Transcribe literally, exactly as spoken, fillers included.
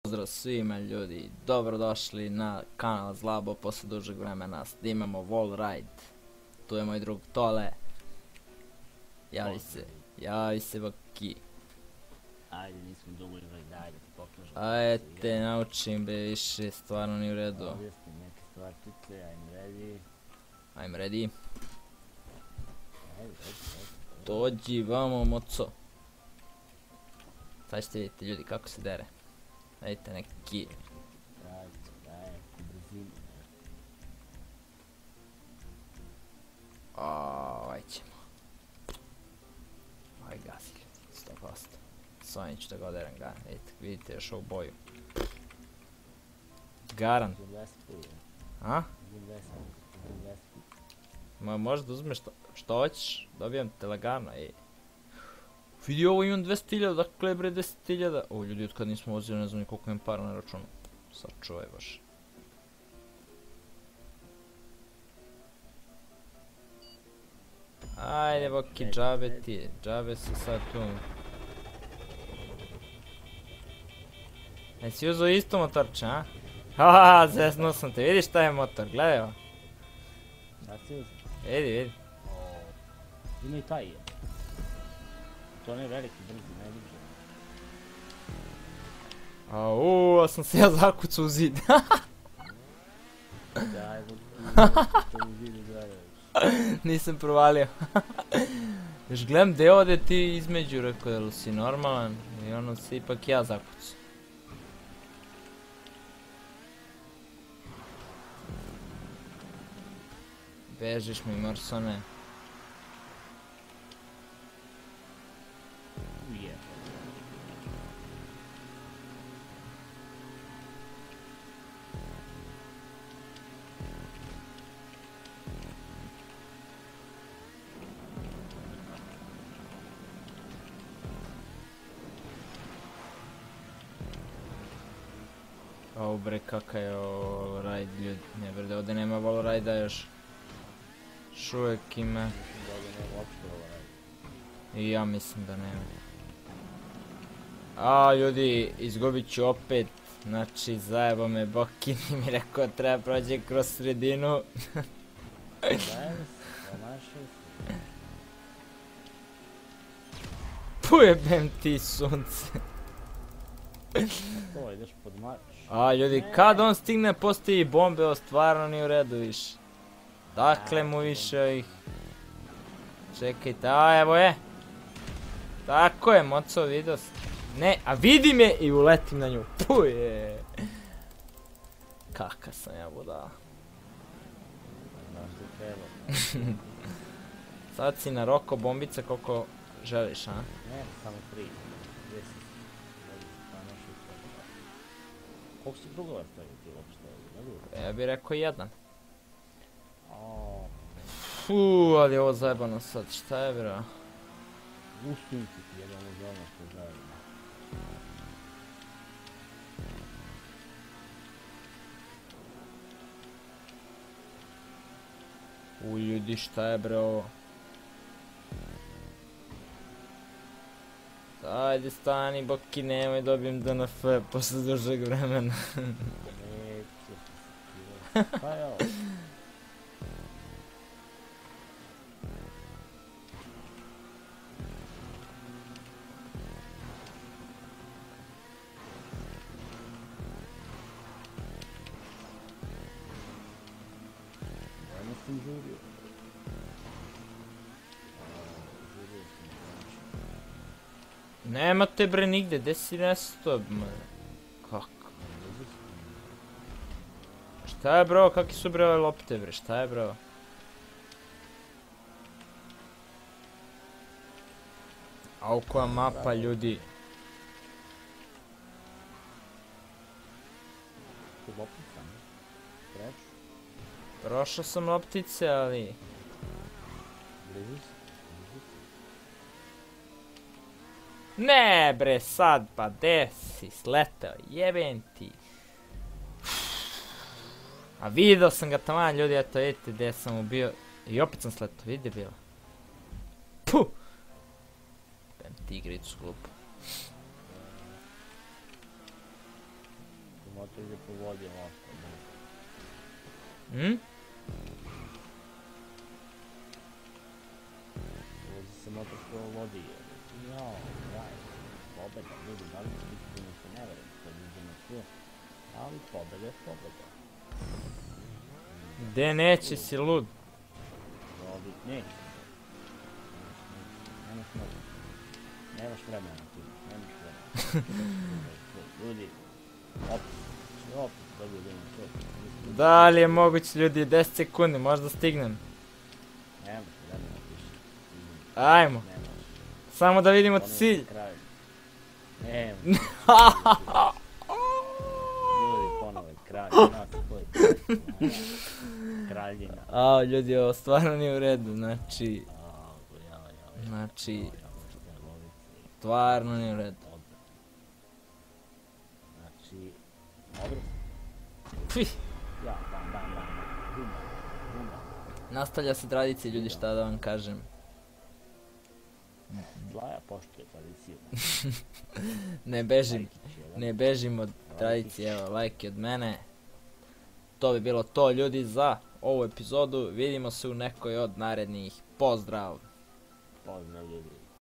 Pozdrav svima ljudi, dobrodošli na kanal Zlabo posle dužeg vremena, snimamo Wallride. Tu je moj drug Tole. Javi se, javi se Boki. Ajde, nismo dugo igrali, daj da ti pokažem. Ajde te naučim be više, stvarno nije u redu. Objasnim neke stvarčice, I'm ready. I'm ready. Ajde, ajde, ajde. Dođi vamo moco. Sad ćete vidjeti ljudi kako se dere. Vidite neki. Ajde, daj, neku brzinu. Ovaj ćemo. Ovaj gasi ljudi, sto posto. S ovim ću da ga oderem ga, vidite, vidite još ovu boju. Garan. Uzim vespu, A? uzim vespu, uzim vespu. Ma možda uzmeš što, što hoćeš, dobijam te lagano i... Vidi ovo imam dvesta hiljada, dakle bre deset hiljada. O ljudi, od kad nismo vozili ne znam ni koliko imam para na računu. Sad čuvaj baš. Ajde Boki, džabe ti, džabe se sad tu. Jesi uzeo isto motorče, a? Haha, zesnuo sam te, vidiš šta je motor, gledaj ovo. Šta si uzim? Vidi, vidi. Ima i taj je. To ne je veliki, brzi, najduže. Au, a sam se ja zakucao u zid. Daj, to mi vidi gledaj. Nisam provalio. Još gledam gdje ode ti između, rekao je li si normalan i ono se ipak ja zakucao. Bežiš mi morsone. Uje. Au bre, kakav je ovo rajd ljudi, ne bre, ovdje nema Wallrida još. Još uvijek ima. Mislim da ovdje nema uopšte ovo radi. I ja mislim da nema. A ljudi, izgubit ću opet. Znači, zajebo me Boki, mi rekao treba prođe kroz sredinu. Daj se, ponašaj se. Pujebem ti sunce. To, ideš pod mač. A ljudi, kad on stigne postoji bombe, ovo stvarno nije u redu više. Dakle mu više ovih... Čekajte, a evo je. Tako je, moco, vidio sam. Ne, a vidi me i uletim na nju. Puje. Kaka sam ja budala. Znaš da treba. Sad si na roko bombice koliko želiš, a? Ne, samo tri. Deset. Ponašaj se. Koliko si drugova stavio ti uopšte? Ja bih rekao jedan. Aaaa. Fuuu, ali je ovo zajebano sad, šta je bro? Ustim ti ti jedan uz ono što zajedno. U ljudi, šta je bre ovo? Ajde stani Boki, nemoj dobijem D N F posle dužeg vremena. Neće. Pa je ovo. Ja nisam žurio. Žurio sam, znači. Nema te bre nigde, gdje si nesto? Kako? Šta je bro, kakvi su bre ove lopte bre, šta je bro? Au koja mapa ljudi. Tu loptica, ne? Treću. Prošao sam loptice, ali... Blizu si. Blizu si. Ne bre sad, pa de si sletao, jebem ti. A vidio sam ga taman ljudi, eto vidite gdje sam mu bio. I opet sam sletao, vidi bilo. Puh! Bem ti igricu glupo. motor ide po vodi ovako. Hm? Vozi se motor po vodi. Jao, kraj. Pobeda, ljudi, da li će biti da mi se ne verujem, kad idemo tu. Ali pobeda je pobeda. Gde neće si lud? Ovi, neće. Nemaš mogu. Nemaš vremena tu, nemaš vremena. Ljudi, opet, opet, dobro da imam to. Da li je moguće ljudi, deset sekundi, možda stignem. Nemaš vremena više. Ajmo, Nemaš. samo da vidimo Ponovno cilj. na kraju. Nemaš. Ljudi, ponovo je kralj, nas koji kraljina. A ljudi, ovo stvarno nije u redu, znači, A, ja, ja, ja. znači, stvarno nije u redu. Znači, dobro. Pih, Ja, bam, bam, bam, bum, bum. nastavlja se tradicija ljudi, šta da vam kažem. Blaja poštuje tradiciju. Ne bežim, Lajkić, jel da? ne bežim od tradicije, evo, lajke od mene. To bi bilo to ljudi za ovu epizodu, vidimo se u nekoj od narednih, pozdrav! Pozdrav ljudi.